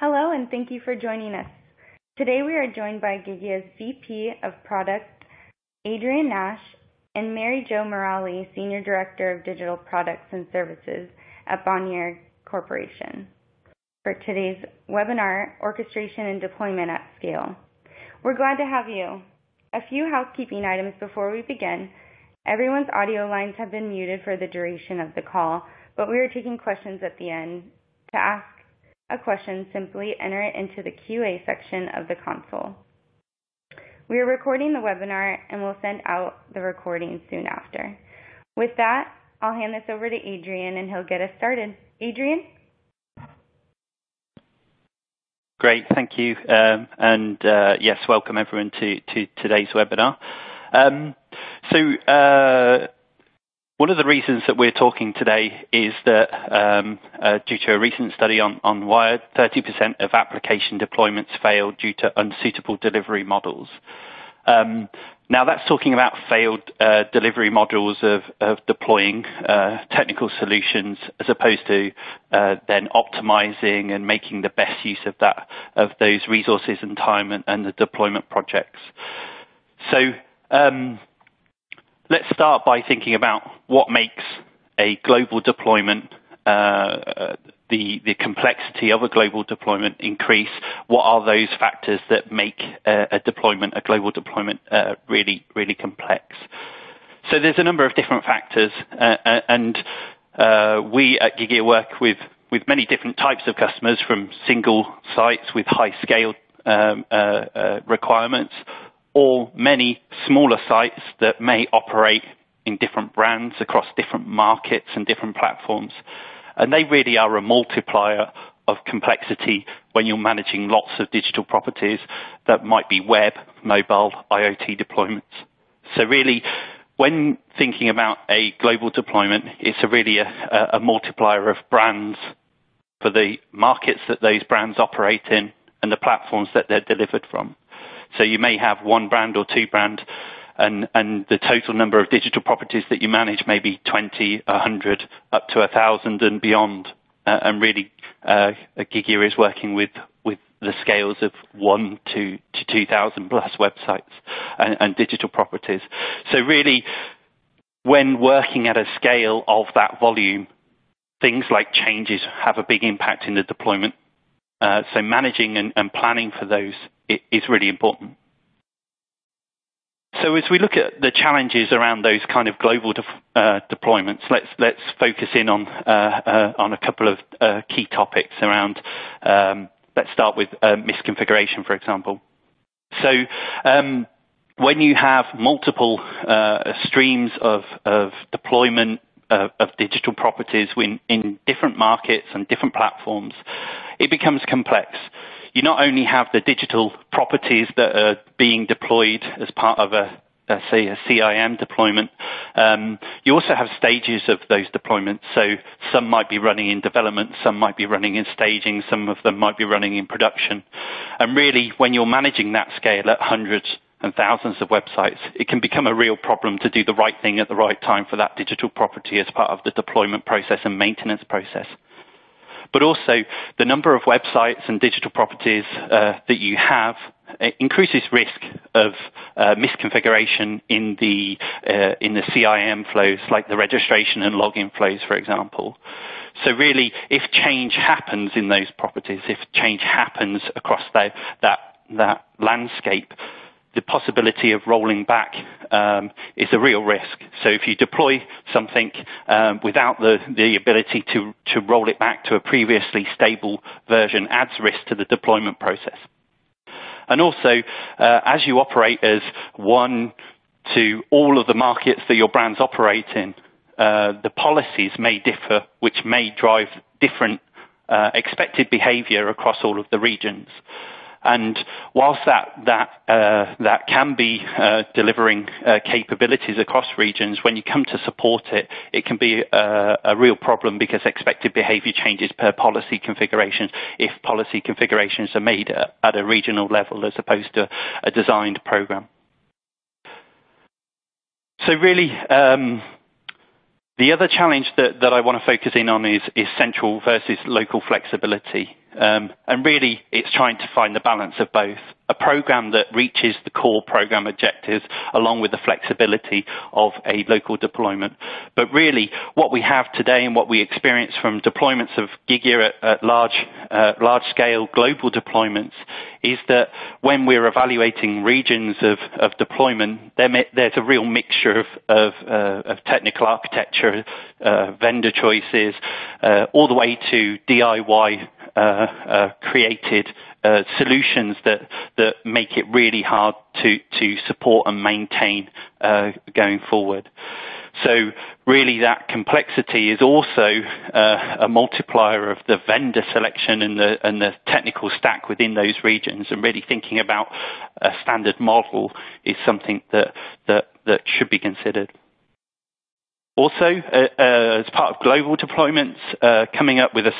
Hello, and thank you for joining us. Today we are joined by Gigya's VP of Product, Adrian Nash, and Mary Jo Morelly, Senior Director of Digital Products and Services at Bonnier Corporation, for today's webinar, Orchestration and Deployment at Scale. We're glad to have you. A few housekeeping items before we begin. Everyone's audio lines have been muted for the duration of the call, but we are taking questions at the end. To ask a question, simply enter it into the QA section of the console. We are recording the webinar and will send out the recording soon after. With that, I'll hand this over to Adrian and he'll get us started. Adrian? Great, thank you. Yes, welcome everyone to today's webinar. One of the reasons that we're talking today is that due to a recent study on Wired, 30% of application deployments failed due to unsuitable delivery models. Now that's talking about failed delivery models of deploying technical solutions as opposed to then optimizing and making the best use of those resources and time and the deployment projects. Let's start by thinking about what makes a global deployment, the complexity of a global deployment increase. What are those factors that make a global deployment, really, really complex? So there's a number of different factors, and we at Gigya work with many different types of customers, from single sites with high scale requirements, or many smaller sites that may operate in different brands across different markets and different platforms. And they really are a multiplier of complexity when you're managing lots of digital properties that might be web, mobile, IoT deployments. So really, when thinking about a global deployment, it's really a multiplier of brands for the markets that those brands operate in and the platforms that they're delivered from. So you may have one brand or two brands, and the total number of digital properties that you manage may be 20, 100, up to 1,000 and beyond. And really, Gigya is working with the scales of 1 to 2,000 plus websites and digital properties. So really, when working at a scale of that volume, things like changes have a big impact in the deployment. So managing and planning for those is really important. So as we look at the challenges around those kind of global deployments, let's focus in on a couple of key topics around. Let's start with misconfiguration, for example. So when you have multiple streams of deployment of digital properties in different markets and different platforms, it becomes complex. You not only have the digital properties that are being deployed as part of say a CIAM deployment, you also have stages of those deployments. So some might be running in development, some might be running in staging, some of them might be running in production. And really, when you're managing that scale at hundreds and thousands of websites, it can become a real problem to do the right thing at the right time for that digital property as part of the deployment process and maintenance process. But also, the number of websites and digital properties that you have increases risk of misconfiguration in the CIAM flows, like the registration and login flows, for example. So really, if change happens in those properties, if change happens across that landscape, the possibility of rolling back is a real risk. So if you deploy something without the ability to roll it back to a previously stable version, adds risk to the deployment process. And also, as you operate as one to all of the markets that your brands operate in, the policies may differ, which may drive different expected behavior across all of the regions. And whilst that can be delivering capabilities across regions, when you come to support it, it can be a real problem because expected behavior changes per policy configurations if policy configurations are made at a regional level as opposed to a designed program. So really, the other challenge that I want to focus in on is central versus local flexibility. And really, it's trying to find the balance of both. A program that reaches the core program objectives along with the flexibility of a local deployment. But really, what we have today and what we experience from deployments of Gigya at large-scale global deployments is that when we're evaluating regions of deployment, there's a real mixture of technical architecture, vendor choices, all the way to DIY created solutions that make it really hard to support and maintain going forward. So really that complexity is also a multiplier of the vendor selection and the technical stack within those regions, and really thinking about a standard model is something that should be considered. Also, as part of global deployments, coming up with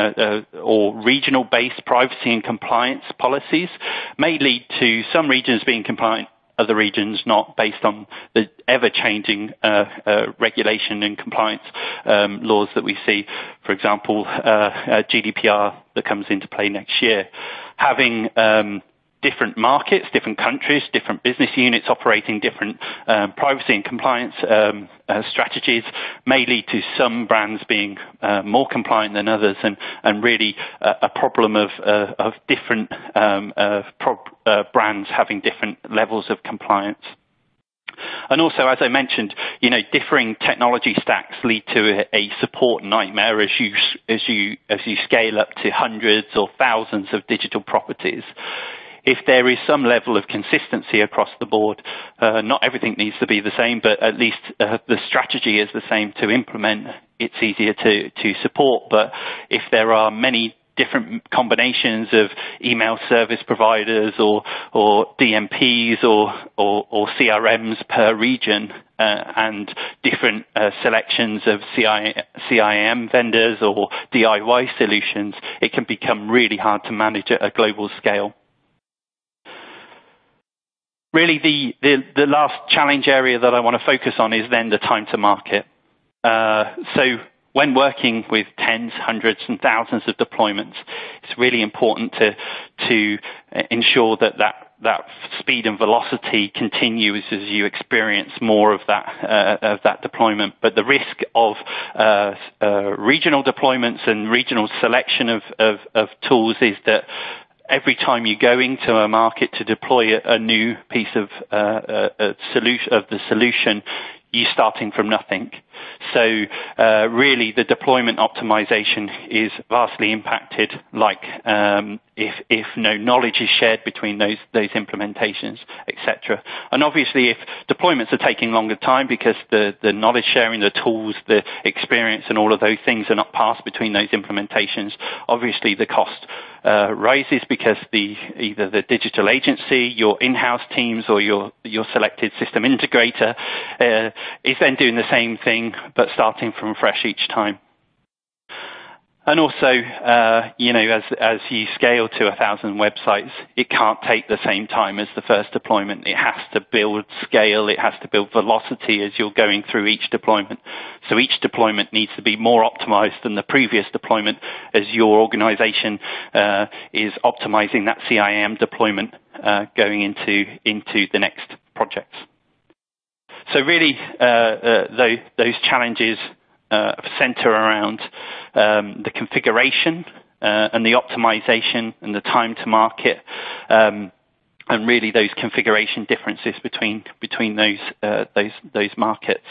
or regional-based privacy and compliance policies may lead to some regions being compliant, other regions not, based on the ever-changing regulation and compliance laws that we see. For example, GDPR that comes into play next year. Having different markets, different countries, different business units operating different privacy and compliance strategies may lead to some brands being more compliant than others, and really a problem of different brands having different levels of compliance. And also, as I mentioned, differing technology stacks lead to a support nightmare as you scale up to hundreds or thousands of digital properties. If there is some level of consistency across the board, not everything needs to be the same, but at least the strategy is the same to implement, it's easier to support. But if there are many different combinations of email service providers or DMPs or CRMs per region, and different selections of CIAM vendors or DIY solutions, it can become really hard to manage at a global scale. Really, the last challenge area that I want to focus on is then the time to market. So when working with tens, hundreds, and thousands of deployments, it's really important to ensure that speed and velocity continues as you experience more of that deployment. But the risk of regional deployments and regional selection of tools is that every time you go into a market to deploy a new piece of the solution, you're starting from nothing. So really the deployment optimization is vastly impacted, like if no knowledge is shared between those implementations, etc. And obviously if deployments are taking longer time because the knowledge sharing, the tools, the experience and all of those things are not passed between those implementations, obviously the cost rises because either the digital agency, your in-house teams or your selected system integrator is then doing the same thing but starting from fresh each time. And also, as you scale to 1,000 websites, it can't take the same time as the first deployment. It has to build scale. It has to build velocity as you're going through each deployment. So each deployment needs to be more optimized than the previous deployment as your organization is optimizing that CIAM deployment going into the next projects. So really, those challenges center around the configuration and the optimization and the time to market, and really those configuration differences between those markets.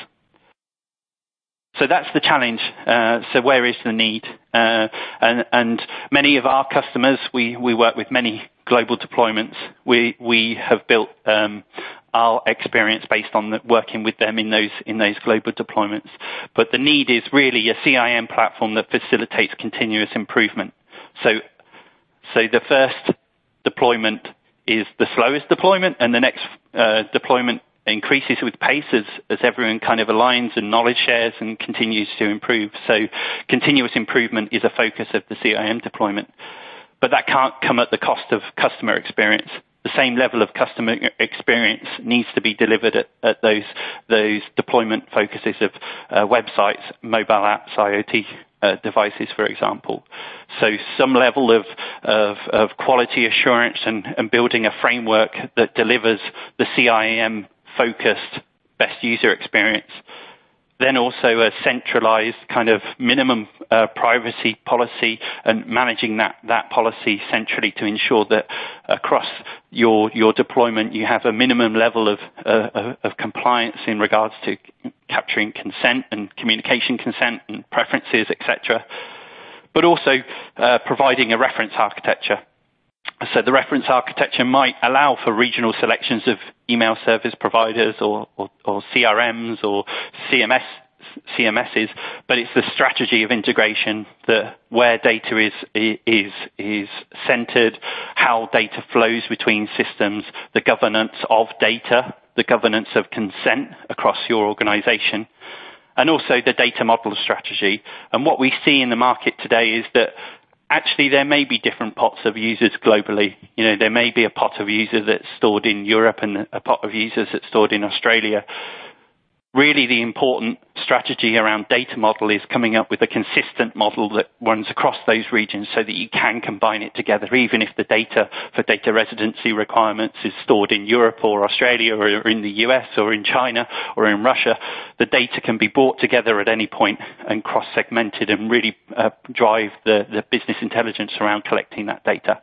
So that's the challenge. So where is the need? And many of our customers, we work with many global deployments. We have built our experience based on working with them in those global deployments. But the need is really a CIAM platform that facilitates continuous improvement. So the first deployment is the slowest deployment, and the next deployment increases with pace as everyone kind of aligns and knowledge shares and continues to improve. So continuous improvement is a focus of the CIAM deployment. But that can't come at the cost of customer experience. The same level of customer experience needs to be delivered at those deployment focuses of websites, mobile apps, IoT devices, for example. So some level of quality assurance and building a framework that delivers the CIAM focused best user experience. Then also a centralized kind of minimum privacy policy and managing that policy centrally to ensure that across your deployment you have a minimum level of compliance in regards to capturing consent and communication consent and preferences, etc. But also providing a reference architecture. So the reference architecture might allow for regional selections of email service providers or CRMs or CMSs, but it's the strategy of integration, that where data is centered, how data flows between systems, the governance of data, the governance of consent across your organization, and also the data model strategy. And what we see in the market today is that actually there may be different pots of users globally. You know, there may be a pot of users that's stored in Europe and a pot of users that's stored in Australia. Really the important strategy around data model is coming up with a consistent model that runs across those regions so that you can combine it together. Even if the data for data residency requirements is stored in Europe or Australia or in the US or in China or in Russia, the data can be brought together at any point and cross-segmented and really drive the business intelligence around collecting that data.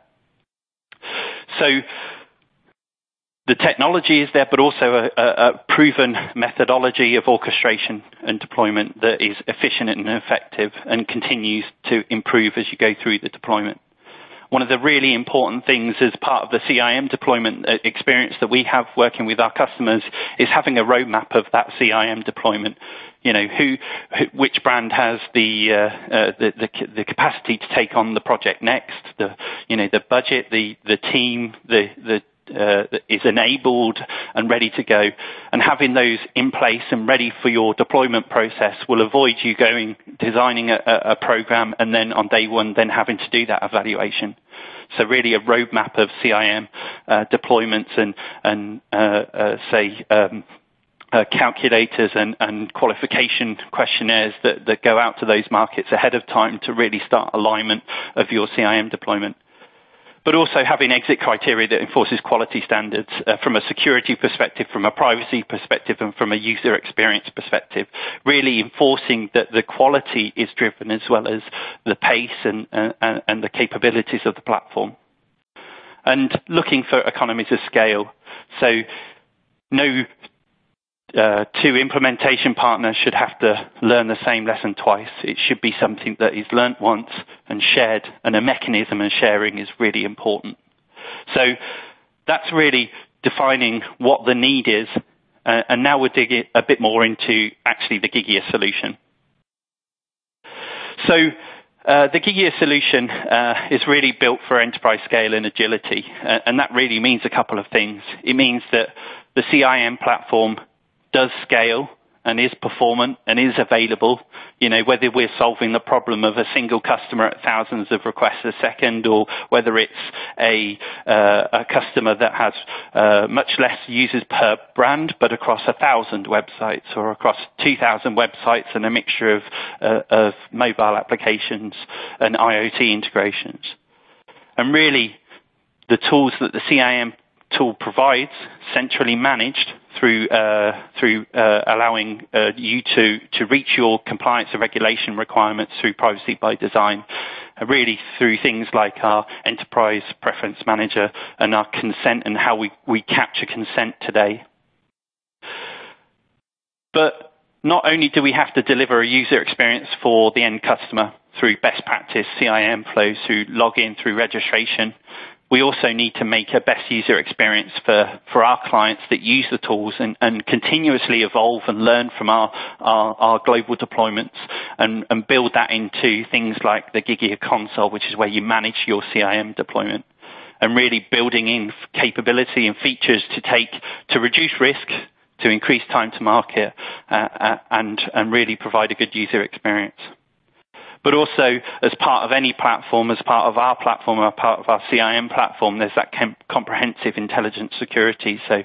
So the technology is there, but also a proven methodology of orchestration and deployment that is efficient and effective and continues to improve as you go through the deployment. One of the really important things as part of the CIAM deployment experience that we have working with our customers is having a roadmap of that CIAM deployment. You know, which brand has the capacity to take on the project next, the budget, the team, is enabled and ready to go, and having those in place and ready for your deployment process will avoid you designing a program and then on day one then having to do that evaluation. So really a roadmap of CIAM deployments and calculators and qualification questionnaires that go out to those markets ahead of time to really start alignment of your CIAM deployment. But also having exit criteria that enforces quality standards from a security perspective, from a privacy perspective, and from a user experience perspective, really enforcing that the quality is driven as well as the pace and the capabilities of the platform. And looking for economies of scale. So no two implementation partners should have to learn the same lesson twice. It should be something that is learnt once and shared, and a mechanism of sharing is really important. So that's really defining what the need is, and now we'll dig a bit more into actually the Gigya solution. So the Gigya solution is really built for enterprise scale and agility, and that really means a couple of things. It means that the CIAM platform does scale and is performant and is available, you know, whether we're solving the problem of a single customer at thousands of requests a second, or whether it's a customer that has much less users per brand, but across 1,000 websites or across 2,000 websites and a mixture of mobile applications and IoT integrations. And really, the tools that the CIAM tool provides, centrally managed through allowing you to reach your compliance and regulation requirements through privacy by design, really through things like our enterprise preference manager and our consent and how we capture consent today. But not only do we have to deliver a user experience for the end customer through best practice CIAM flows, through login, through registration, we also need to make a best user experience for our clients that use the tools and continuously evolve and learn from our global deployments and build that into things like the Gigya console, which is where you manage your CIAM deployment, and really building in capability and features to reduce risk, to increase time to market, and really provide a good user experience. But also, as part of any platform, as part of our platform, or part of our CIAM platform, there's that comprehensive intelligence security. So,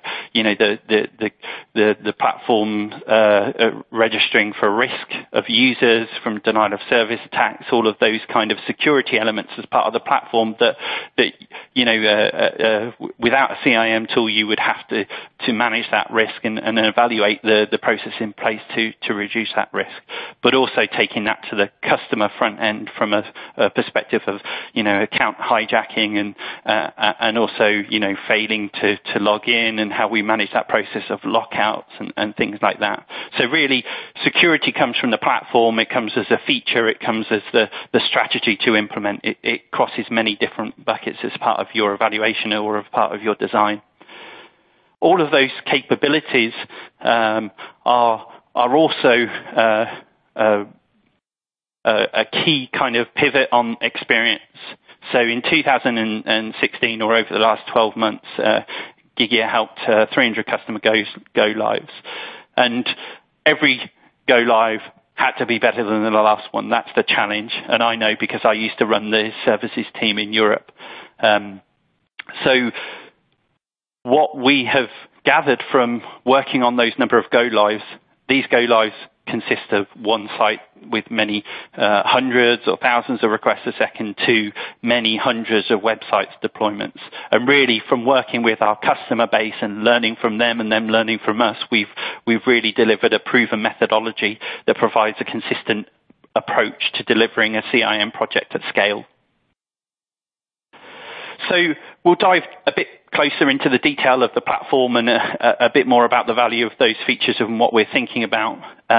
the platform registering for risk of users from denial of service attacks, all of those kind of security elements as part of the platform that without a CIAM tool, you would have to manage that risk and evaluate the process in place to reduce that risk. But also taking that to the customer front end from a perspective of account hijacking and also failing to log in, and how we manage that process of lockouts and things like that. So really, security comes from the platform. It comes as a feature. It comes as the strategy to implement. It crosses many different buckets as part of your evaluation or as part of your design. All of those capabilities are also a key kind of pivot on experience. So in 2016, or over the last 12 months, Gigya helped 300 customer go lives, and every go live had to be better than the last one. That's the challenge, and I know because I used to run the services team in Europe. So what we have gathered from working on those number of go lives, these go lives consist of one site with many hundreds or thousands of requests a second to many hundreds of websites deployments. And really, from working with our customer base and learning from them and them learning from us, we've really delivered a proven methodology that provides a consistent approach to delivering a CIAM project at scale. So we'll dive a bit closer into the detail of the platform and a bit more about the value of those features and what we're thinking about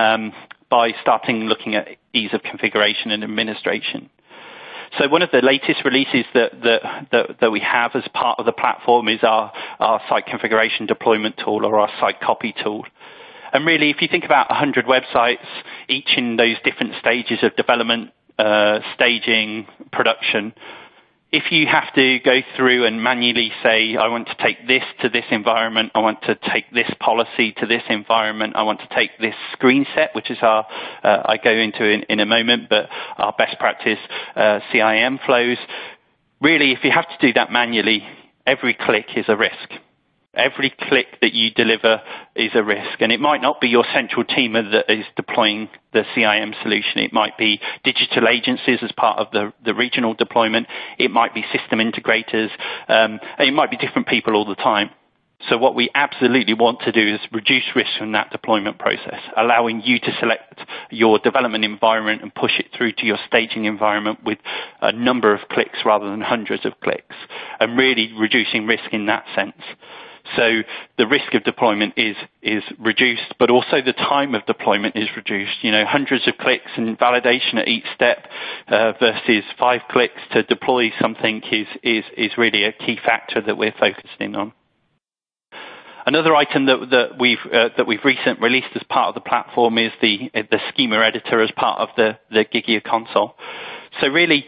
by starting looking at ease of configuration and administration. So one of the latest releases that we have as part of the platform is our site configuration deployment tool, or our site copy tool. And really, if you think about 100 websites, each in those different stages of development, staging, production, if you have to go through and manually say, I want to take this to this environment, I want to take this policy to this environment, I want to take this screen set, which is our, I go into in a moment, but our best practice CIAM flows. Really, if you have to do that manually, every click is a risk. Every click that you deliver is a risk, and it might not be your central team that is deploying the CIAM solution. It might be digital agencies as part of the regional deployment. It might be system integrators, and it might be different people all the time. So what we absolutely want to do is reduce risk from that deployment process, allowing you to select your development environment and push it through to your staging environment with a number of clicks rather than hundreds of clicks, and really reducing risk in that sense. So the risk of deployment is reduced, but also the time of deployment is reduced. Hundreds of clicks and validation at each step versus 5 clicks to deploy something is really a key factor that we're focused in on. Another item that we've recently released as part of the platform is the schema editor as part of the Gigya console. So really,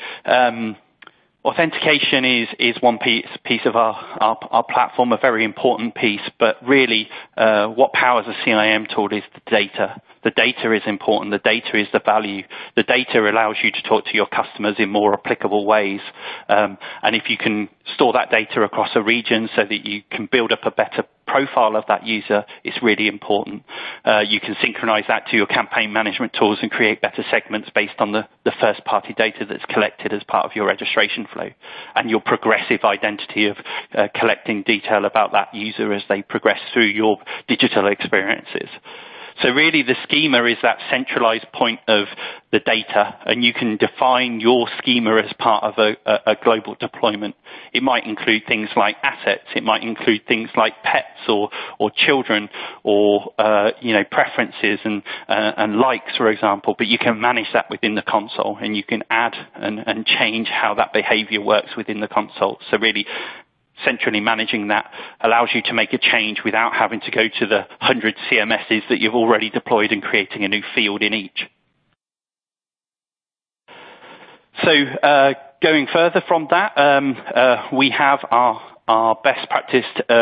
authentication is one piece of our platform, a very important piece, but really what powers a CIAM tool is the data. The data is important. The data is the value. The data allows you to talk to your customers in more applicable ways. And if you can store that data across a region so that you can build up a better profile of that user, it's really important. You can synchronize that to your campaign management tools and create better segments based on the first-party data that's collected as part of your registration flow, and your progressive identity of collecting detail about that user as they progress through your digital experiences. So really, the schema is that centralized point of the data, and you can define your schema as part of a global deployment. It might include things like assets. It might include things like pets or children or preferences and likes, for example. But you can manage that within the console, and you can add and change how that behavior works within the console. So really, centrally managing that allows you to make a change without having to go to the 100 CMSs that you've already deployed and creating a new field in each. So going further from that, we have our our best practice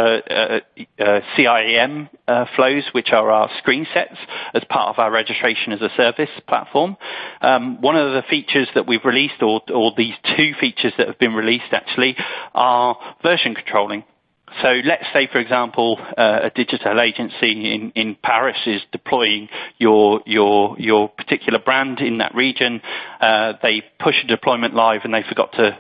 CIAM flows, which are our screen sets as part of our registration as a service platform. One of the features that we've released, or these two features that have been released actually, are version controlling. So let's say, for example, a digital agency in Paris is deploying your particular brand in that region. They push a deployment live and they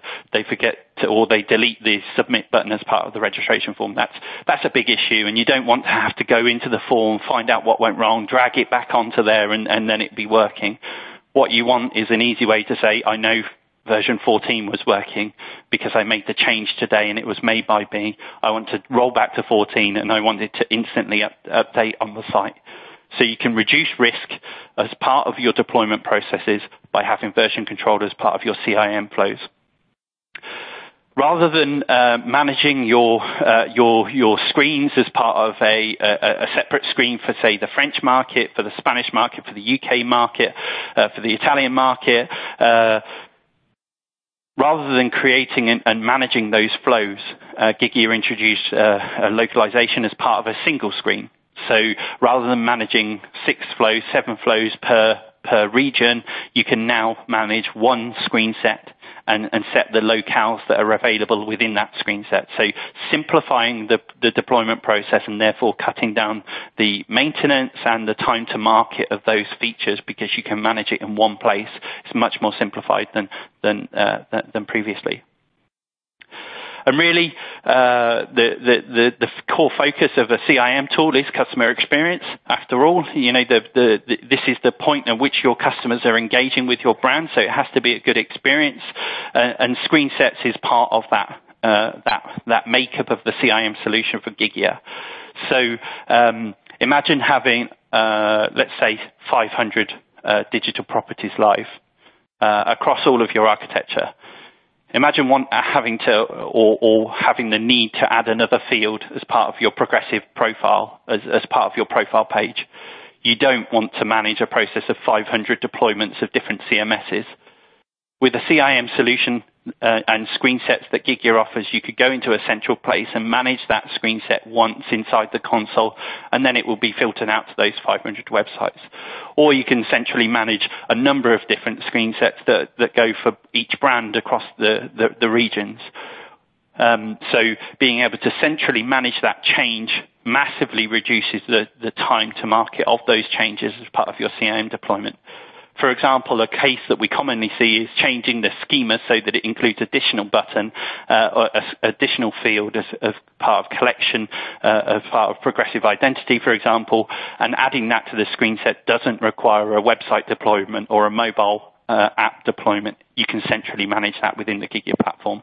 delete the submit button as part of the registration form. That's a big issue, and you don't want to have to go into the form, find out what went wrong, drag it back onto there, and then it be working. What you want is an easy way to say, I know version 14 was working because I made the change today and it was made by me. I want to roll back to 14 and I want it to instantly update on the site. So you can reduce risk as part of your deployment processes by having version control as part of your CIAM flows. Rather than managing your screens as part of a separate screen for, say, the French market, for the Spanish market, for the UK market, for the Italian market, rather than creating and managing those flows, Gigya introduced localization as part of a single screen. So rather than managing 6 flows, 7 flows per region, you can now manage one screen set and set the locales that are available within that screen set. So simplifying the deployment process and therefore cutting down the maintenance and the time to market of those features because you can manage it in one place. It's much more simplified than previously. And really, the core focus of a CIAM tool is customer experience. After all, this is the point at which your customers are engaging with your brand, so it has to be a good experience. And screen sets is part of that makeup of the CIAM solution for Gigya. So imagine having, let's say, 500 digital properties live across all of your architecture. Imagine having the need to add another field as part of your progressive profile, as part of your profile page. You don't want to manage a process of 500 deployments of different CMSs. With a CIAM solution and screen sets that Gigya offers, you could go into a central place and manage that screen set once inside the console, and then it will be filtered out to those 500 websites. Or you can centrally manage a number of different screen sets that go for each brand across the regions. So being able to centrally manage that change massively reduces the time to market of those changes as part of your CIAM deployment. For example, a case that we commonly see is changing the schema so that it includes additional button or additional field as part of collection, as part of progressive identity, for example, and adding that to the screen set doesn't require a website deployment or a mobile app deployment. You can centrally manage that within the Gigya platform.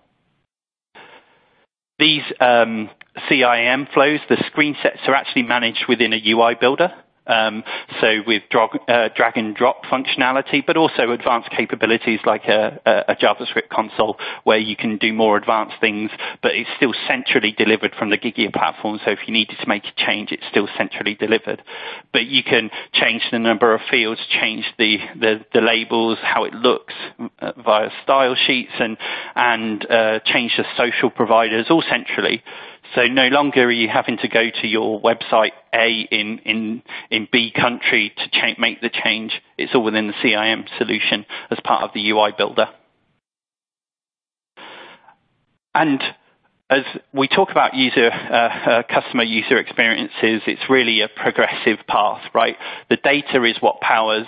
These CIAM flows, the screen sets are actually managed within a UI builder. So with drag and drop functionality, but also advanced capabilities like a JavaScript console where you can do more advanced things, but it's still centrally delivered from the Gigya platform. So if you needed to make a change, it's still centrally delivered. But you can change the number of fields, change the labels, how it looks via style sheets, and change the social providers all centrally. So no longer are you having to go to your website A in B country to make the change. It's all within the CIAM solution as part of the UI builder. And as we talk about customer user experiences, it's really a progressive path, right? The data is what's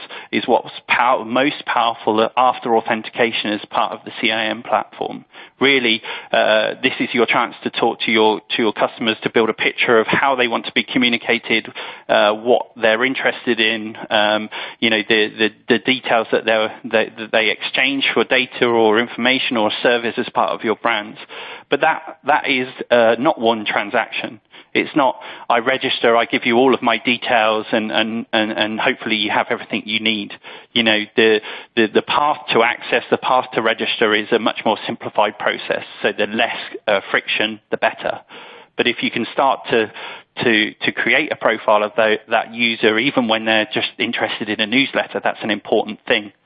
most powerful after authentication as part of the CIAM platform. Really, this is your chance to talk to your customers to build a picture of how they want to be communicated, what they're interested in, the details that they exchange for data or information or service as part of your brands. But that is not one transaction. It's not, I register, I give you all of my details, and hopefully you have everything you need. The path to access, the path to register is a much more simplified process. So the less friction, the better. But if you can start to create a profile of that user, even when they're just interested in a newsletter, that's an important thing.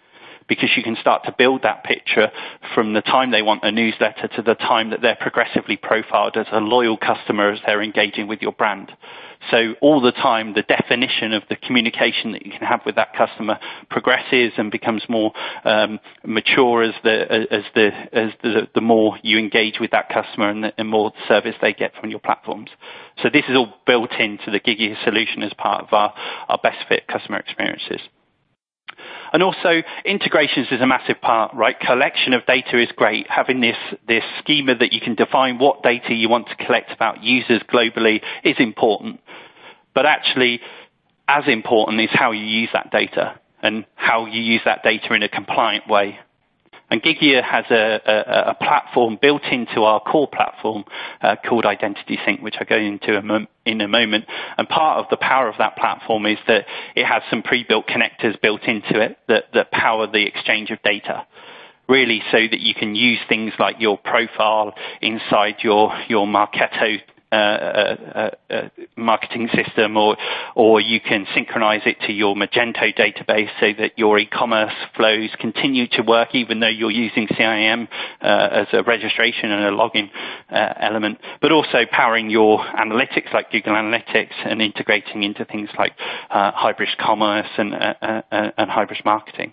because you can start to build that picture from the time they want a newsletter to the time that they're progressively profiled as a loyal customer as they're engaging with your brand. So all the time, the definition of the communication that you can have with that customer progresses and becomes more mature as the more you engage with that customer and the more service they get from your platforms. So this is all built into the Gigya solution as part of our best fit customer experiences. And also, integrations is a massive part, right? Collection of data is great. Having this schema that you can define what data you want to collect about users globally is important. But actually, as important is how you use that data and how you use that data in a compliant way. And Gigya has a platform built into our core platform called Identity Sync, which I'll go into in a moment. And part of the power of that platform is that it has some pre-built connectors built into it that power the exchange of data, really so that you can use things like your profile inside your Marketo marketing system, or you can synchronize it to your Magento database so that your e-commerce flows continue to work even though you're using CIAM as a registration and a login element, but also powering your analytics like Google Analytics and integrating into things like hybrid commerce and hybrid marketing.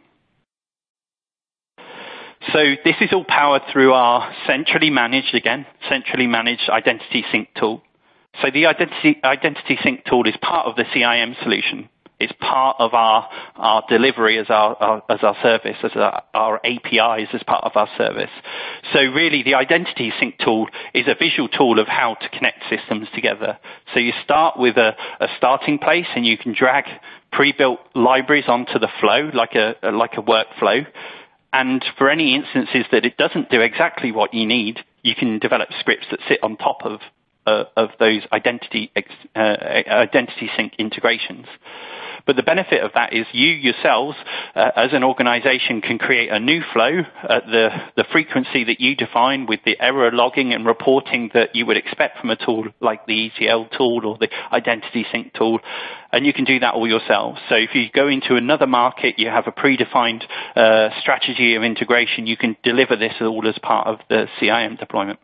So this is all powered through our centrally managed Identity Sync tool. So the Identity Sync tool is part of the CIAM solution. It's part of our delivery as our service, as our APIs as part of our service. So really the Identity Sync tool is a visual tool of how to connect systems together. So you start with a starting place and you can drag pre-built libraries onto the flow like a workflow. And for any instances that it doesn't do exactly what you need, you can develop scripts that sit on top of those Identity Sync integrations. But the benefit of that is you yourselves, as an organization, can create a new flow at the frequency that you define with the error logging and reporting that you would expect from a tool like the ETL tool or the Identity Sync tool. And you can do that all yourselves. So if you go into another market, you have a predefined strategy of integration, you can deliver this all as part of the CIAM deployment.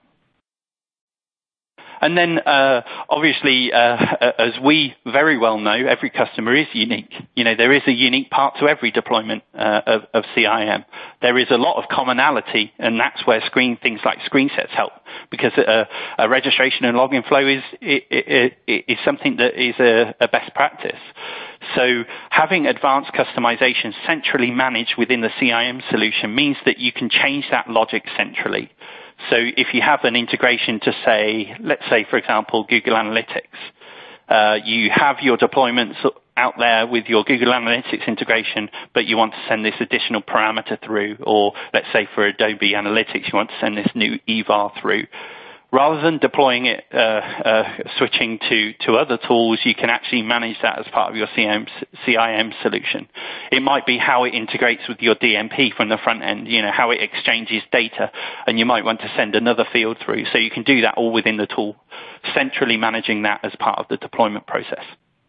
And then, obviously, as we very well know, every customer is unique. You know, there is a unique part to every deployment of CIAM. There is a lot of commonality, and that's where things like screen sets help, because a registration and login flow is something that is a best practice. So having advanced customization centrally managed within the CIAM solution means that you can change that logic centrally. So if you have an integration to say, let's say, for example, Google Analytics, you have your deployments out there with your Google Analytics integration, but you want to send this additional parameter through, or let's say for Adobe Analytics, you want to send this new EVAR through. Rather than deploying it, switching to other tools, you can actually manage that as part of your CIAM solution. It might be how it integrates with your DMP from the front end, you know, how it exchanges data, and you might want to send another field through. So you can do that all within the tool, centrally managing that as part of the deployment process.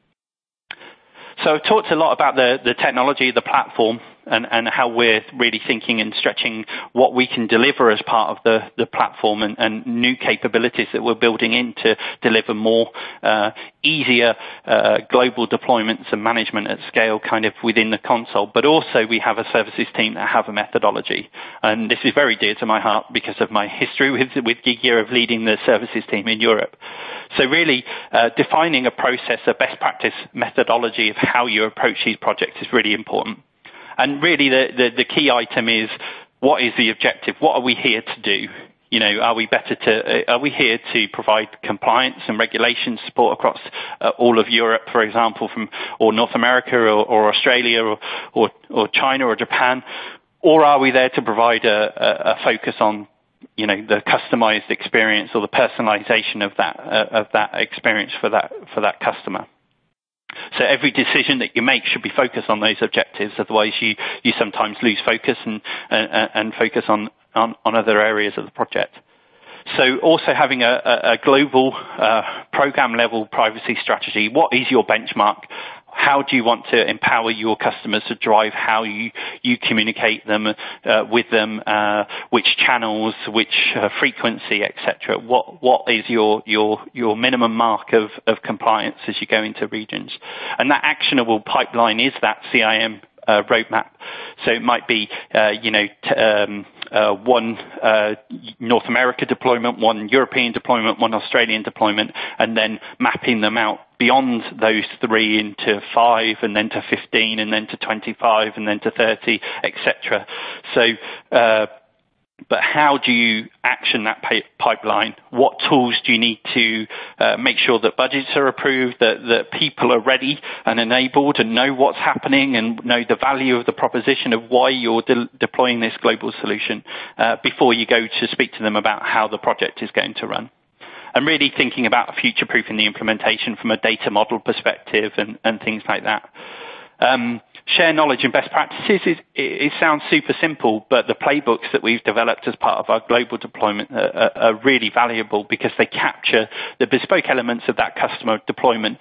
So I've talked a lot about the technology, the platform, and how we're really thinking and stretching what we can deliver as part of the platform and new capabilities that we're building in to deliver more easier global deployments and management at scale kind of within the console. But also we have a services team that have a methodology. And this is very dear to my heart because of my history with Gigya of leading the services team in Europe. So really defining a process, a best practice methodology of how you approach these projects is really important. And really the key item is, what is the objective? What are we here to do? You know, are we here to provide compliance and regulation support across all of Europe, for example, or North America or Australia or China or Japan? Or are we there to provide a focus on, you know, the customized experience or the personalization of that experience for that customer? So every decision that you make should be focused on those objectives. Otherwise, you sometimes lose focus and focus on other areas of the project. So also having a global program level privacy strategy. What is your benchmark? how do you want to empower your customers to drive how you communicate them with them, which channels, which frequency, etc. What is your minimum mark of compliance as you go into regions? And that actionable pipeline is that CIAM roadmap. So it might be, one North America deployment, one European deployment, one Australian deployment, and then mapping them out beyond those 3 into 5, and then to 15, and then to 25, and then to 30, etc. So, but how do you action that pipeline? What tools do you need to make sure that budgets are approved, that people are ready and enabled and know what's happening and know the value of the proposition of why you're deploying this global solution before you go to speak to them about how the project is going to run? And really thinking about future-proofing the implementation from a data model perspective and things like that. Share knowledge and best practices, it sounds super simple, but the playbooks that we've developed as part of our global deployment are really valuable because they capture the bespoke elements of that customer deployment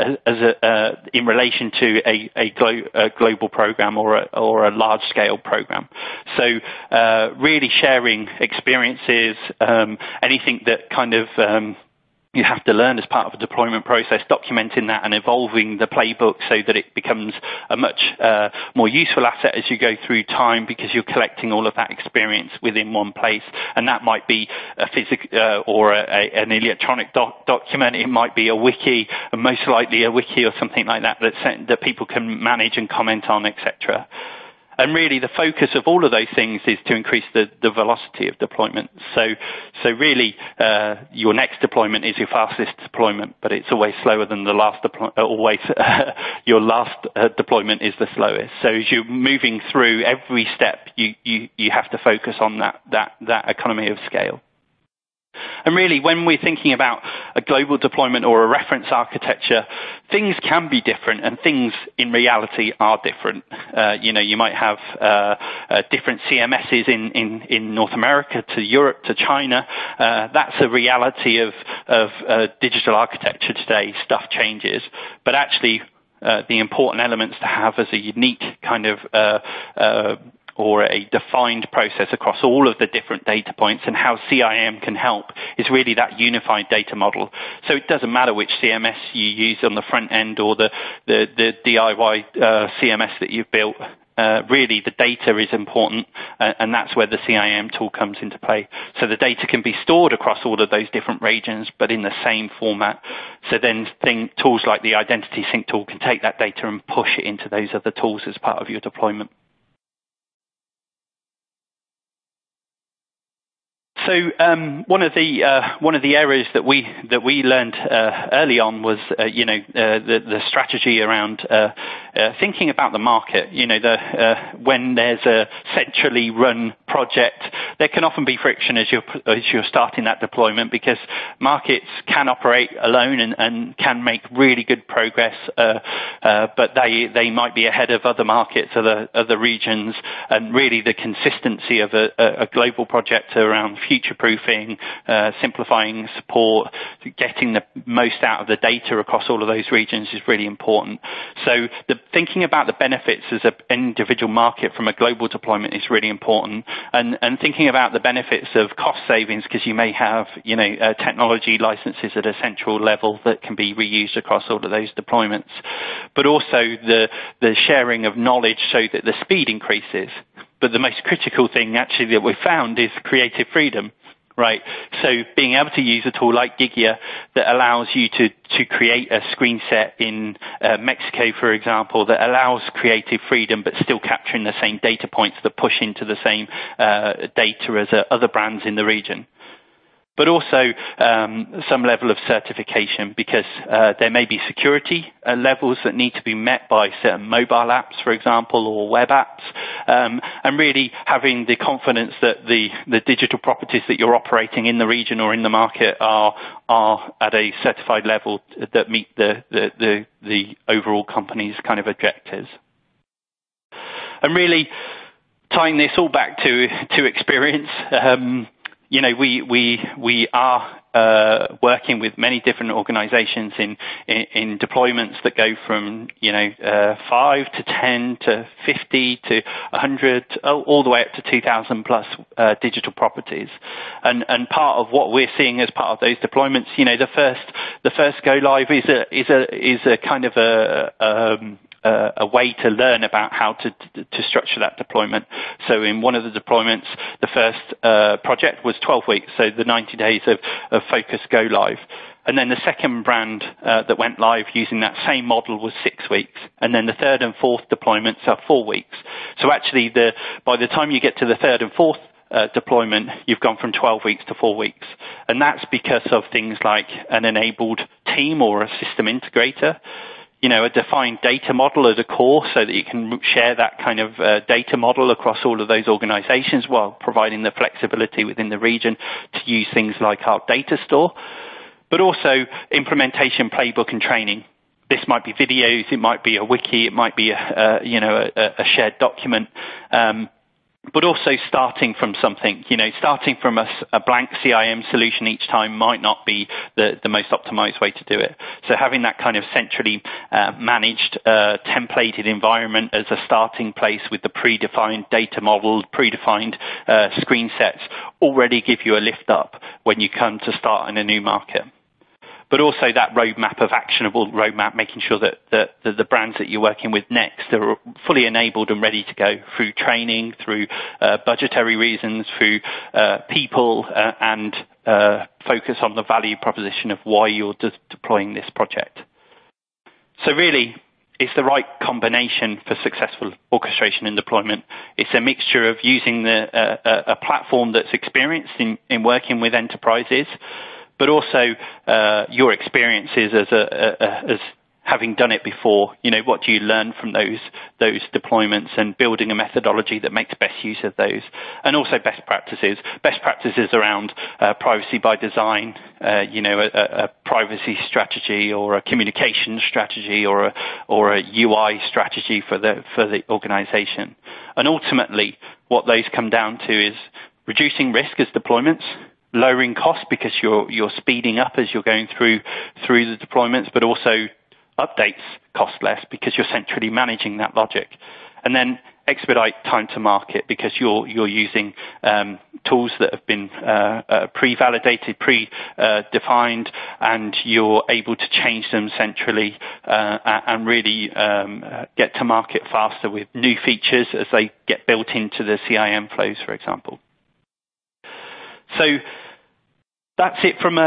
in relation to a global program or a large-scale program. So really sharing experiences, anything that kind of you have to learn as part of a deployment process, documenting that and evolving the playbook so that it becomes a much more useful asset as you go through time because you're collecting all of that experience within one place. And that might be a physical or an electronic document. It might be a wiki, and most likely a wiki or something like that that people can manage and comment on, etc. And really the focus of all of those things is to increase the velocity of deployment. So really your next deployment is your fastest deployment, but it's always slower than the last your last deployment is the slowest. So as you're moving through every step, you have to focus on that economy of scale. And really, when we're thinking about a global deployment or a reference architecture, things can be different, and things in reality are different. You might have different CMSs in North America to Europe to China. That's a reality of digital architecture today. Stuff changes, but actually, the important elements to have as a unique kind of or a defined process across all of the different data points, and how CIAM can help is really that unified data model. So it doesn't matter which CMS you use on the front end or the DIY CMS that you've built. Really, the data is important, and that's where the CIAM tool comes into play. So the data can be stored across all of those different regions, but in the same format. So then tools like the Identity Sync tool can take that data and push it into those other tools as part of your deployment. So one of the areas that we learned early on was the strategy around thinking about the market. When there's a centrally run project, there can often be friction as you're starting that deployment, because markets can operate alone and can make really good progress, but they might be ahead of other markets, other regions, and really the consistency of a global project around future-proofing, simplifying support, getting the most out of the data across all of those regions is really important. So thinking about the benefits as an individual market from a global deployment is really important, and thinking about the benefits of cost savings, because you may have technology licenses at a central level that can be reused across all of those deployments, but also the sharing of knowledge so that the speed increases. But the most critical thing actually that we found is creative freedom, right? So being able to use a tool like Gigya that allows you to create a screen set in Mexico, for example, that allows creative freedom but still capturing the same data points that push into the same data as other brands in the region. But also some level of certification, because there may be security levels that need to be met by certain mobile apps, for example, or web apps, and really having the confidence that the digital properties that you're operating in the region or in the market are at a certified level that meet the overall company's kind of objectives. And really tying this all back to experience, we are working with many different organizations in deployments that go from 5 to 10 to 50 to 100, all the way up to 2,000 plus digital properties. And part of what we're seeing as part of those deployments, the first go live is a kind of a way to learn about how to structure that deployment. So in one of the deployments, the first project was 12 weeks, so the 90 days of focus go live. And then the second brand that went live using that same model was 6 weeks. And then the third and fourth deployments are 4 weeks. So actually, by the time you get to the third and fourth deployment, you've gone from 12 weeks to 4 weeks. And that's because of things like an enabled team or a system integrator, a defined data model at a core so that you can share that kind of data model across all of those organizations while providing the flexibility within the region to use things like our data store, but also implementation playbook and training. This might be videos, it might be a wiki, it might be a shared document, but also starting from something. Starting from a blank CIAM solution each time might not be the most optimized way to do it. So having that kind of centrally managed, templated environment as a starting place with the predefined data model, predefined screen sets already give you a lift up when you come to start in a new market. But also that roadmap of actionable roadmap, making sure that the brands that you're working with next are fully enabled and ready to go through training, through budgetary reasons, through people, and focus on the value proposition of why you're deploying this project. So really, it's the right combination for successful orchestration and deployment. It's a mixture of using a platform that's experienced in working with enterprises, but also your experiences as having done it before. What do you learn from those deployments, and building a methodology that makes best use of those, and also best practices around privacy by design, a privacy strategy or a communication strategy or a UI strategy for the organization. And ultimately, what those come down to is reducing risk as deployments, lowering costs because you're speeding up as you're going through the deployments, but also updates cost less because you're centrally managing that logic. And then expedite time to market because you're using tools that have been pre-validated, pre-defined, and you're able to change them centrally and really get to market faster with new features as they get built into the CIAM flows, for example. So that's it from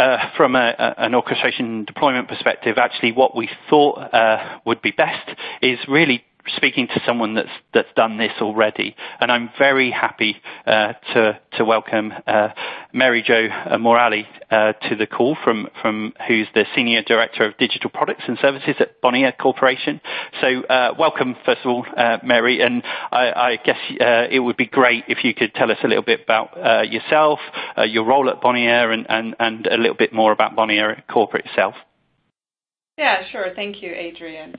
an orchestration deployment perspective. Actually, what we thought would be best is really speaking to someone that's done this already. And I'm very happy to welcome Mary Jo Morelly to the call from who's the Senior Director of Digital Products and Services at Bonnier Corporation. So welcome, first of all, Mary. And I guess it would be great if you could tell us a little bit about yourself, your role at Bonnier, and a little bit more about Bonnier Corporate itself. Yeah, sure. Thank you, Adrian.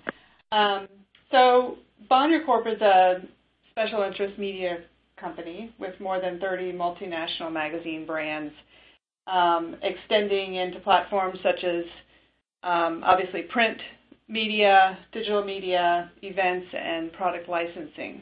So Bonnier Corp is a special interest media company with more than 30 multinational magazine brands, extending into platforms such as obviously print media, digital media, events, and product licensing.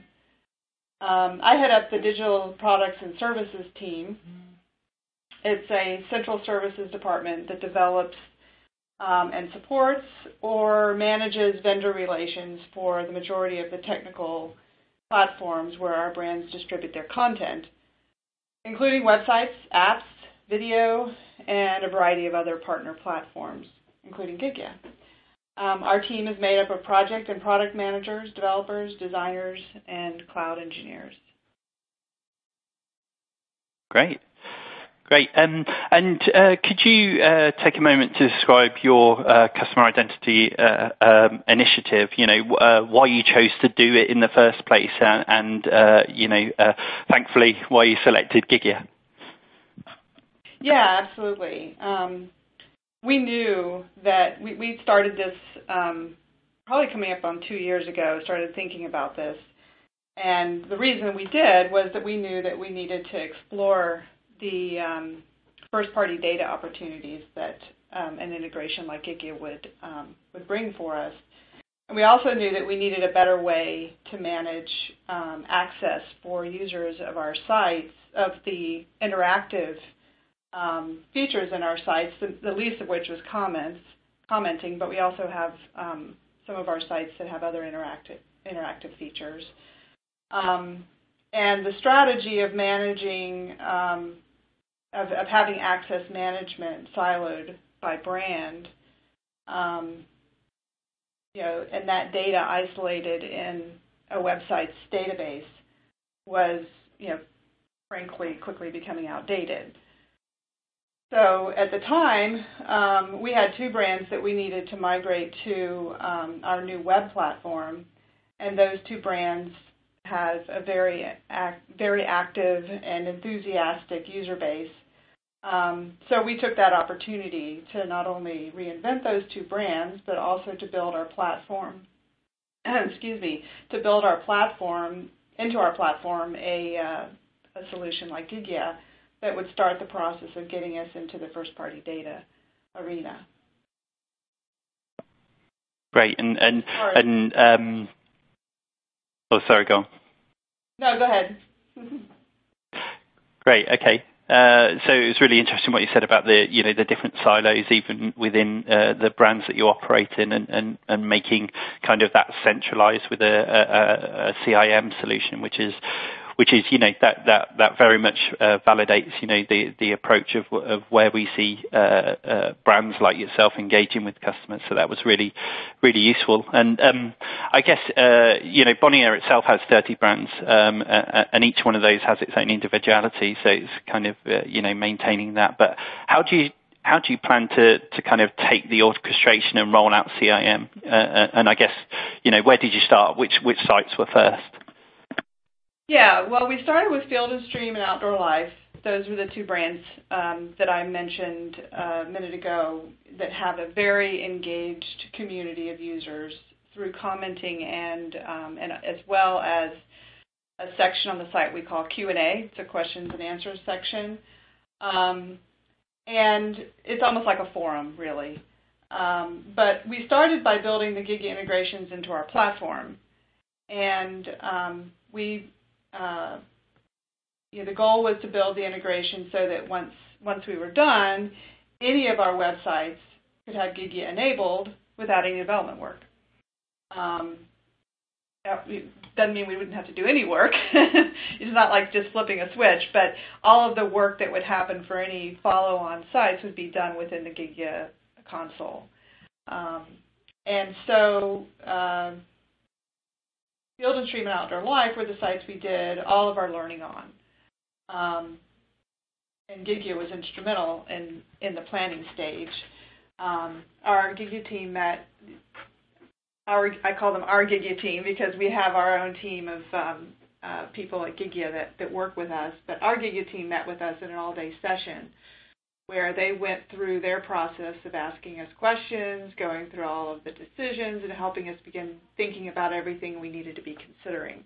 I head up the digital products and services team. It's a central services department that develops and supports or manages vendor relations for the majority of the technical platforms where our brands distribute their content, including websites, apps, video, and a variety of other partner platforms, including Gigya. Our team is made up of project and product managers, developers, designers, and cloud engineers. Great. And could you take a moment to describe your customer identity initiative? Why you chose to do it in the first place, and thankfully, why you selected Gigya. Yeah, absolutely. We knew that we started this probably coming up on 2 years ago. Started thinking about this, and the reason we did was that we knew that we needed to explore the first-party data opportunities that an integration like Gigya would bring for us. And we also knew that we needed a better way to manage access for users of our sites, of the interactive features in our sites, the least of which was commenting, but we also have some of our sites that have other interactive features. And the strategy of managing, of having access management siloed by brand, and that data isolated in a website's database was, frankly, quickly becoming outdated. So at the time, we had 2 brands that we needed to migrate to our new web platform, and those 2 brands have a very active and enthusiastic user base. So we took that opportunity to not only reinvent those 2 brands, but also to build our platform, to build our platform, into our platform, a solution like Gigya that would start the process of getting us into the first-party data arena. Great. Oh, sorry, go on. No, go ahead. Great. Okay. So it was really interesting what you said about the the different silos even within the brands that you operate in, and making kind of that centralized with a CIAM solution, which is that very much validates the approach of where we see brands like yourself engaging with customers. So that was really useful. And I guess Bonnier itself has 30 brands, and each one of those has its own individuality. So it's kind of maintaining that. But how do you plan to kind of take the orchestration and roll out CIAM? And I guess where did you start? Which sites were first? Yeah, well, we started with Field & Stream and Outdoor Life. Those were the 2 brands that I mentioned a minute ago that have a very engaged community of users through commenting and as well as a section on the site we call Q&A. It's a questions and answers section. And it's almost like a forum, really. But we started by building the Gigya integrations into our platform. And the goal was to build the integration so that once we were done, any of our websites could have Gigya enabled without any development work. Doesn't mean we wouldn't have to do any work. It's not like just flipping a switch, but all of the work that would happen for any follow-on sites would be done within the Gigya console. And so Field & Stream and Outdoor Life were the sites we did all of our learning on. And Gigya was instrumental in the planning stage. Our Gigya team met, I call them our Gigya team because we have our own team of people at Gigya that work with us, but our Gigya team met with us in an all-day session where they went through their process of asking us questions, going through all of the decisions, and helping us begin thinking about everything we needed to be considering.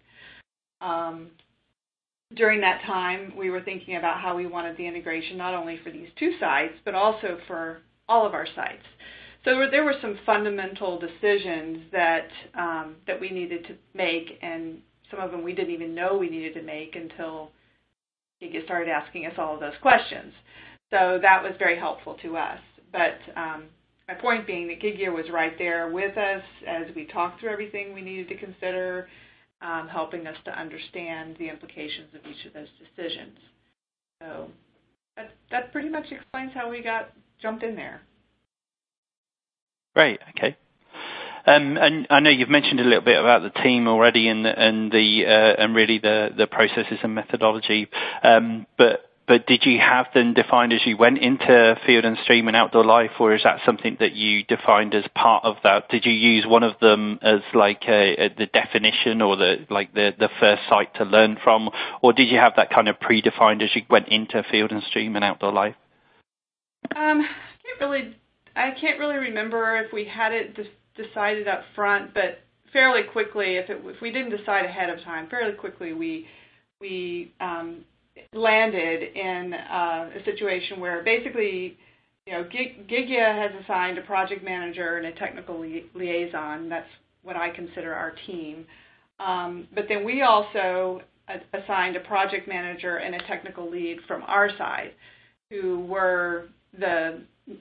During that time, we were thinking about how we wanted the integration not only for these 2 sites, but also for all of our sites. So there were some fundamental decisions that we needed to make, and some of them we didn't even know we needed to make until Gigya started asking us all of those questions. So that was very helpful to us. But my point being that Gigya was right there with us as we talked through everything we needed to consider, helping us to understand the implications of each of those decisions. So that pretty much explains how we jumped in there. Great. Okay. And I know you've mentioned a little bit about the team already and really the processes and methodology, but did you have them defined as you went into Field & Stream and Outdoor Life, or is that something that you defined as part of that? Did you use one of them as like the definition or the first site to learn from, or did you have that kind of predefined as you went into Field & Stream and Outdoor Life? I can't really remember if we had it decided up front, but fairly quickly, if we didn't decide ahead of time, fairly quickly we landed in a situation where basically, Gigya has assigned a project manager and a technical liaison. That's what I consider our team. But then we also assigned a project manager and a technical lead from our side, who were the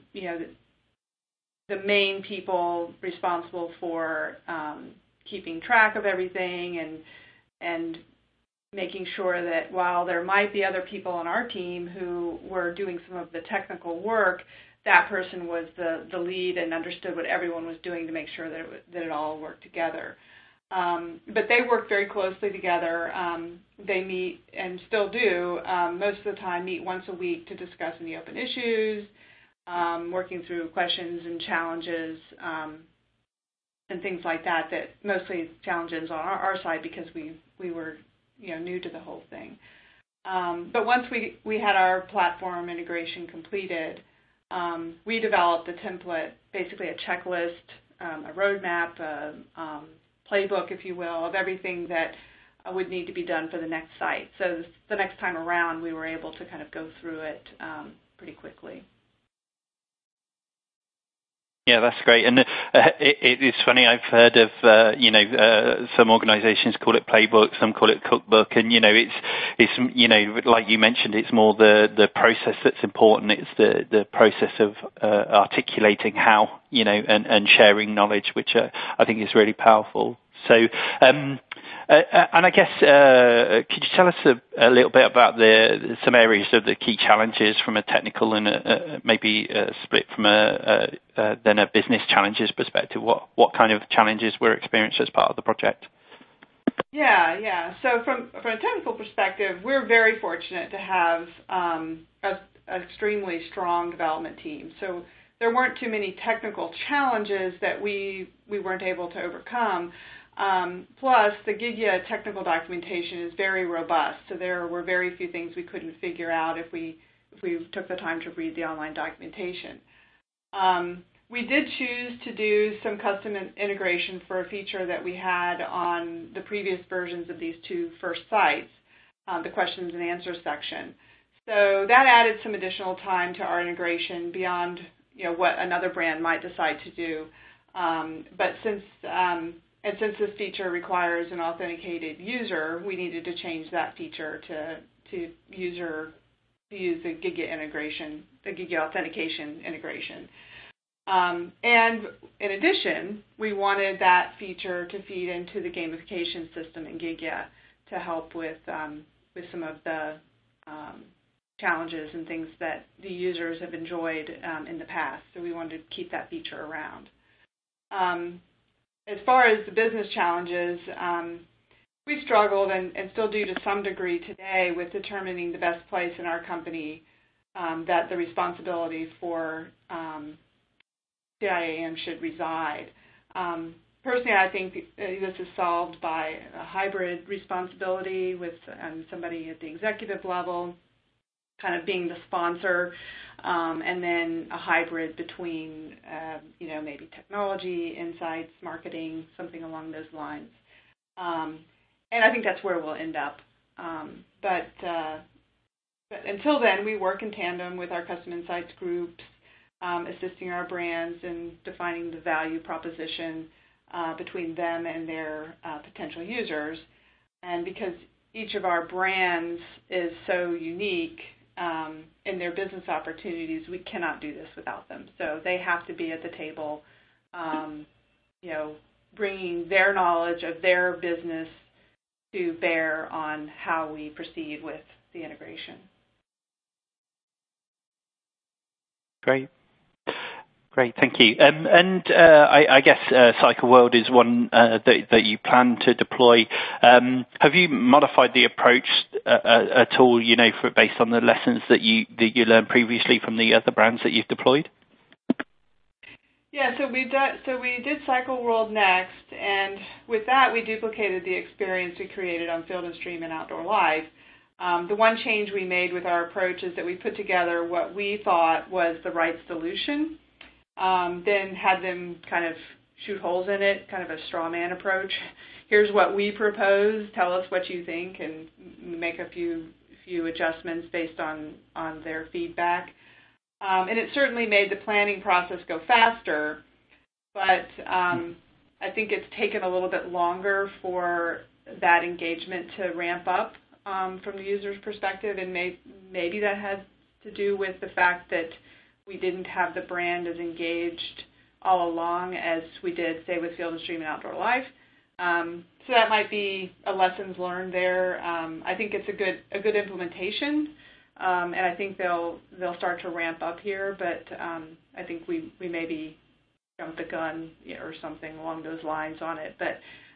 main people responsible for keeping track of everything and making sure that while there might be other people on our team who were doing some of the technical work, that person was the lead and understood what everyone was doing to make sure that it all worked together. But they work very closely together. They meet, and still do, most of the time meet once a week to discuss any open issues, working through questions and challenges and things like that, mostly challenges on our side because we were new to the whole thing. But once we had our platform integration completed, we developed a template, basically a checklist, a roadmap, a playbook, if you will, of everything that would need to be done for the next site. So the next time around, we were able to kind of go through it pretty quickly. Yeah, that's great. And it's funny, I've heard of, some organizations call it playbook, some call it cookbook. And, it's like you mentioned, it's more the process that's important. It's the process of articulating how, and sharing knowledge, which I think is really powerful. So, and I guess, could you tell us a little bit about some areas of the key challenges from a technical and maybe a split from then a business challenges perspective? What kind of challenges were experienced as part of the project? Yeah. So from a technical perspective, we're very fortunate to have an extremely strong development team. So there weren't too many technical challenges that we weren't able to overcome. Plus, the Gigya technical documentation is very robust, so there were very few things we couldn't figure out if we took the time to read the online documentation. We did choose to do some custom integration for a feature that we had on the previous versions of these two first sites, the questions and answers section. So that added some additional time to our integration beyond what another brand might decide to do. But since this feature requires an authenticated user, we needed to change that feature to use the Gigya integration, the Gigya authentication integration. And in addition, we wanted that feature to feed into the gamification system in Gigya to help with some of the challenges and things that the users have enjoyed in the past. So we wanted to keep that feature around. As far as the business challenges, we struggled and still do to some degree today with determining the best place in our company that the responsibility for CIAM should reside. Personally, I think this is solved by a hybrid responsibility with somebody at the executive level kind of being the sponsor, and then a hybrid between, maybe technology, insights, marketing, something along those lines. And I think that's where we'll end up. But until then, we work in tandem with our custom insights groups, assisting our brands in defining the value proposition between them and their potential users. And because each of our brands is so unique in their business opportunities, we cannot do this without them. So they have to be at the table, bringing their knowledge of their business to bear on how we proceed with the integration. Great, thank you. I guess CycleWorld is one that you plan to deploy. Have you modified the approach at all, based on the lessons that you learned previously from the other brands that you've deployed? Yeah, so we did CycleWorld next, and with that we duplicated the experience we created on Field and Stream and Outdoor Life. The one change we made with our approach is that we put together what we thought was the right solution, then had them kind of shoot holes in it, kind of a straw man approach. Here's what we propose, tell us what you think, and make a few few adjustments based on their feedback. And it certainly made the planning process go faster, but I think it's taken a little bit longer for that engagement to ramp up from the user's perspective, and maybe that has to do with the fact that we didn't have the brand as engaged all along as we did, say, with Field and Stream and Outdoor Life. So that might be a lessons learned there. I think it's a good implementation, and I think they'll start to ramp up here. But I think we maybe jumped the gun or something along those lines on it. But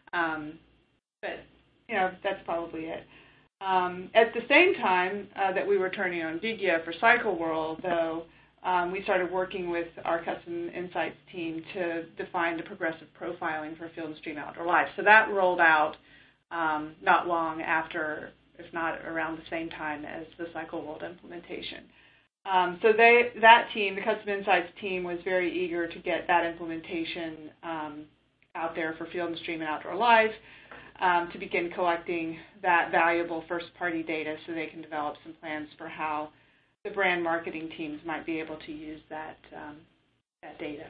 that's probably it. At the same time that we were turning on Gigya for CycleWorld, though, we started working with our custom insights team to define the progressive profiling for Field and Stream Outdoor Life. So that rolled out not long after, if not around the same time as the CycleWorld implementation. So that team, the custom insights team, was very eager to get that implementation out there for Field and Stream and Outdoor Life, to begin collecting that valuable first-party data so they can develop some plans for how the brand marketing teams might be able to use that data.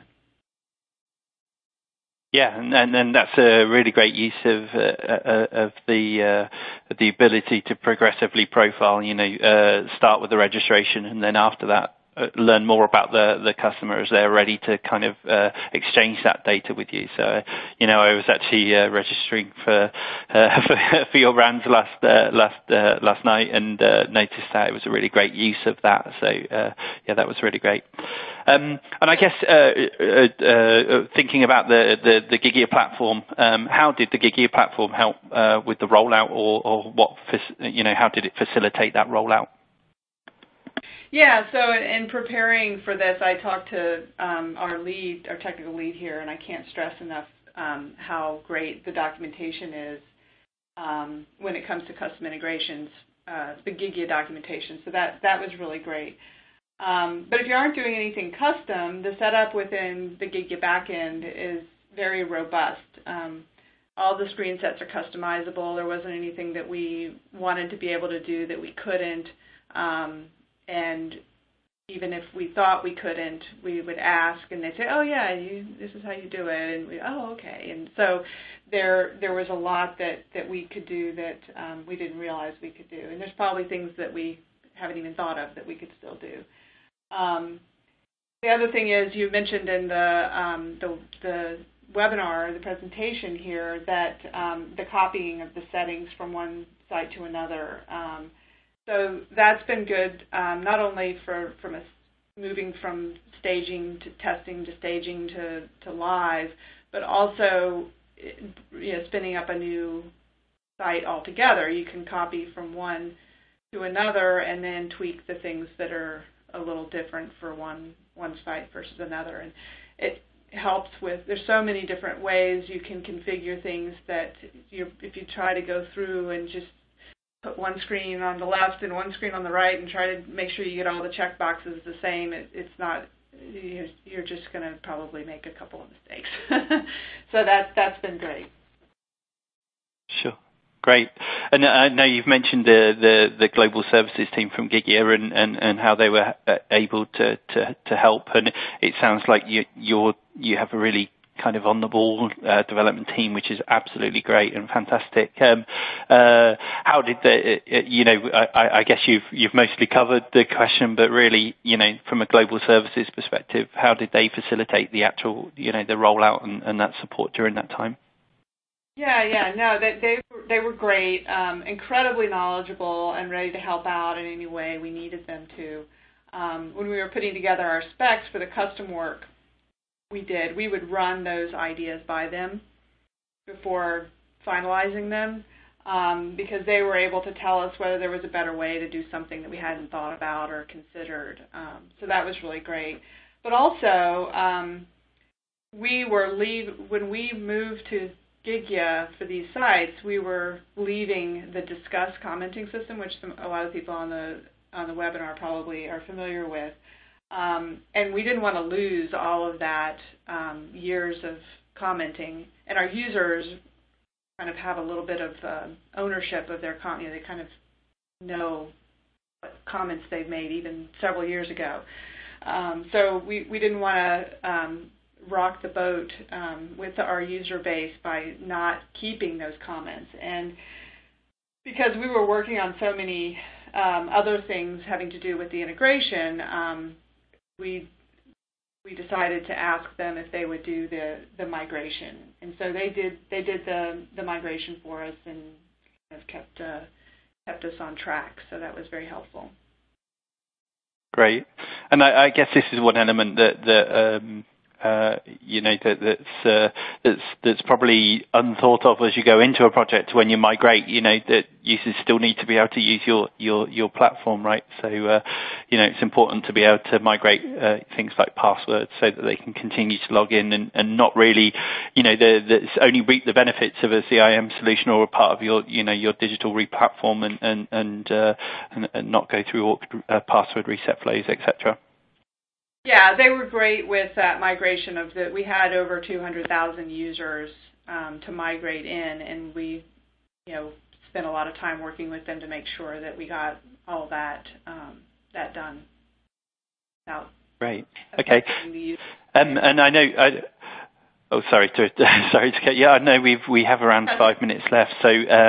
Yeah, and that's a really great use of the ability to progressively profile. Start with the registration, and then after that, learn more about the customer as they're ready to kind of exchange that data with you. So, I was actually registering for your brands last night, and noticed that it was a really great use of that. So, that was really great. And I guess thinking about the Gigya platform, how did the Gigya platform help with the rollout, or what? How did it facilitate that rollout? Yeah, so in preparing for this, I talked to our technical lead here, and I can't stress enough how great the documentation is when it comes to custom integrations, the Gigya documentation. So that was really great. But if you aren't doing anything custom, the setup within the Gigya backend is very robust. All the screen sets are customizable. There wasn't anything that we wanted to be able to do that we couldn't. And even if we thought we couldn't, we would ask, and they'd say, "Oh yeah, this is how you do it," and "Oh, okay." And so there was a lot that we could do that we didn't realize we could do, and there's probably things that we haven't even thought of that we could still do. The other thing is, you mentioned in the webinar, the presentation here, that the copying of the settings from one site to another. So that's been good, not only from moving from staging to testing to staging to live, but also spinning up a new site altogether. You can copy from one to another and then tweak the things that are a little different for one site versus another. And it helps with, there's so many different ways you can configure things that if you try to go through and just put one screen on the left and one screen on the right and try to make sure you get all the check boxes the same, it's not, you're just going to probably make a couple of mistakes. So that's been great. Sure. Great. And I know you've mentioned the global services team from Gigya and how they were able to help. And it sounds like you have a really kind of on the ball development team, which is absolutely great and fantastic. How did I guess you've mostly covered the question, but really, from a global services perspective, how did they facilitate the actual, the rollout and that support during that time? Yeah, no, they were great, incredibly knowledgeable and ready to help out in any way we needed them to. When we were putting together our specs for the custom work, we would run those ideas by them before finalizing them, because they were able to tell us whether there was a better way to do something that we hadn't thought about or considered. So that was really great. But also, when we moved to Gigya for these sites, we were leaving the Discuss commenting system, which a lot of people on the webinar probably are familiar with. And we didn't want to lose all of that years of commenting. And our users kind of have a little bit of ownership of their content. They kind of know comments they've made even several years ago. So we didn't want to rock the boat with our user base by not keeping those comments. And because we were working on so many other things having to do with the integration, we decided to ask them if they would do the migration. And so they did the migration for us and have kept us on track. So that was very helpful. Great. And I guess this is one element that that's probably unthought of as you go into a project when you migrate. That users still need to be able to use your platform, right? So it's important to be able to migrate things like passwords so that they can continue to log in and not really only reap the benefits of a CIAM solution or a part of your digital replatform and not go through password reset flows, etc. Yeah, they were great with that migration we had over 200,000 users to migrate in, and we, spent a lot of time working with them to make sure that we got all that done. Right. Okay. And I know. Sorry to cut you. I know we have around 5 minutes left. So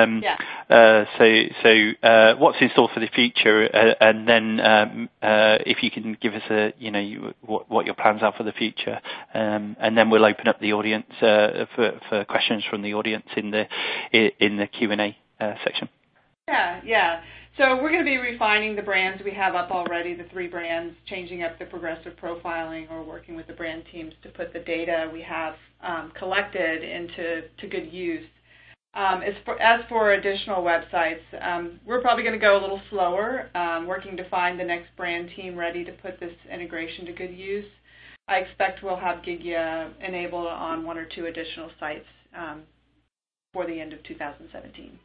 what's in store for the future, and then if you can give us what your plans are for the future, and then we'll open up the audience for questions from the audience in the Q&A section. Yeah. So we're going to be refining the brands we have up already, the 3 brands, changing up the progressive profiling, or working with the brand teams to put the data we have collected into good use. As for additional websites, we're probably going to go a little slower, working to find the next brand team ready to put this integration to good use. I expect we'll have Gigya enabled on 1 or 2 additional sites for the end of 2017.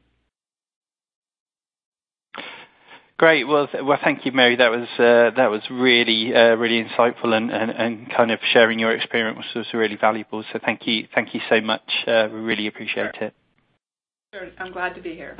Great. Well, thank you, Mary. That was really insightful and kind of sharing your experience was really valuable. So thank you so much. We really appreciate it. Sure. I'm glad to be here.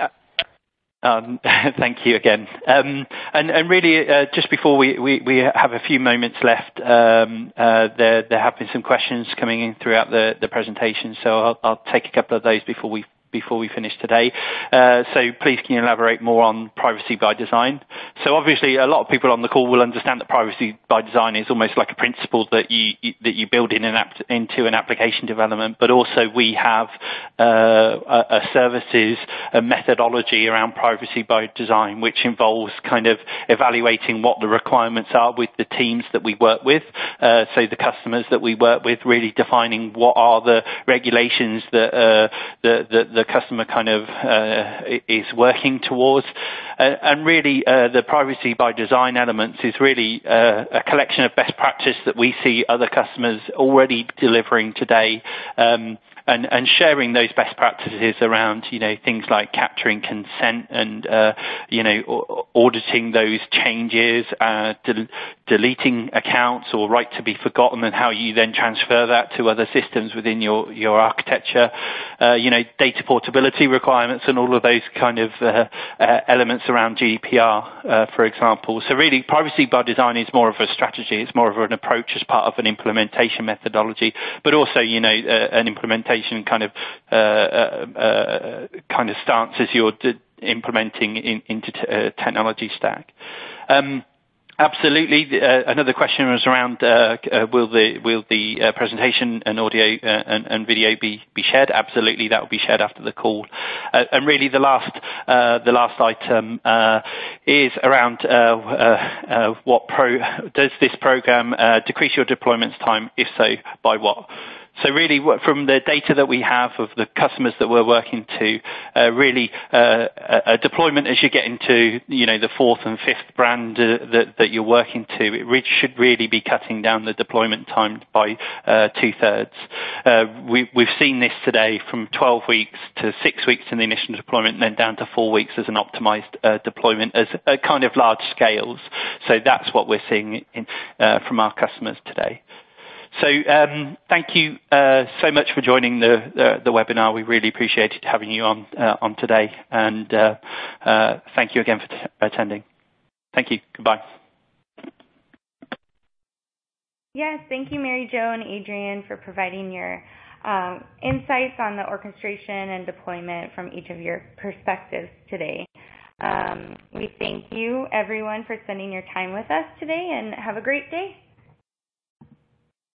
Thank you again. And really, just before we have a few moments left, there have been some questions coming in throughout the presentation, so I'll take a couple of those before we finish today. So please can you elaborate more on privacy by design? So obviously a lot of people on the call will understand that privacy by design is almost like a principle that you build into an application development, but also we have a services, a methodology around privacy by design, which involves kind of evaluating what the requirements are with the teams that we work with, so the customers that we work with, really defining what are the regulations that the customer kind of is working towards, and really the privacy by design elements is really a collection of best practice that we see other customers already delivering today, and sharing those best practices around things like capturing consent and auditing those changes, deleting accounts or right to be forgotten, and how you then transfer that to other systems within your architecture, data portability requirements, and all of those kind of elements around GDPR, for example. So really, privacy by design is more of a strategy. It's more of an approach as part of an implementation methodology, but also an implementation kind of stance as you're implementing into technology stack. Absolutely. Another question was around will the presentation and audio and video be shared? Absolutely, that will be shared after the call. And really, the last item is around does this program decrease your deployment time? If so, by what? So really, from the data that we have of the customers that we're working to, really a deployment as you get into the 4th and 5th brand that you're working to, it should really be cutting down the deployment time by 2/3. We've seen this today from 12 weeks to 6 weeks in the initial deployment, and then down to 4 weeks as an optimized deployment as a kind of large scales. So that's what we're seeing from our customers today. So thank you so much for joining the webinar. We really appreciated having you on today, and thank you again for attending. Thank you. Goodbye. Yes, thank you, Mary Jo and Adrian, for providing your insights on the orchestration and deployment from each of your perspectives today. We thank you, everyone, for spending your time with us today, and have a great day.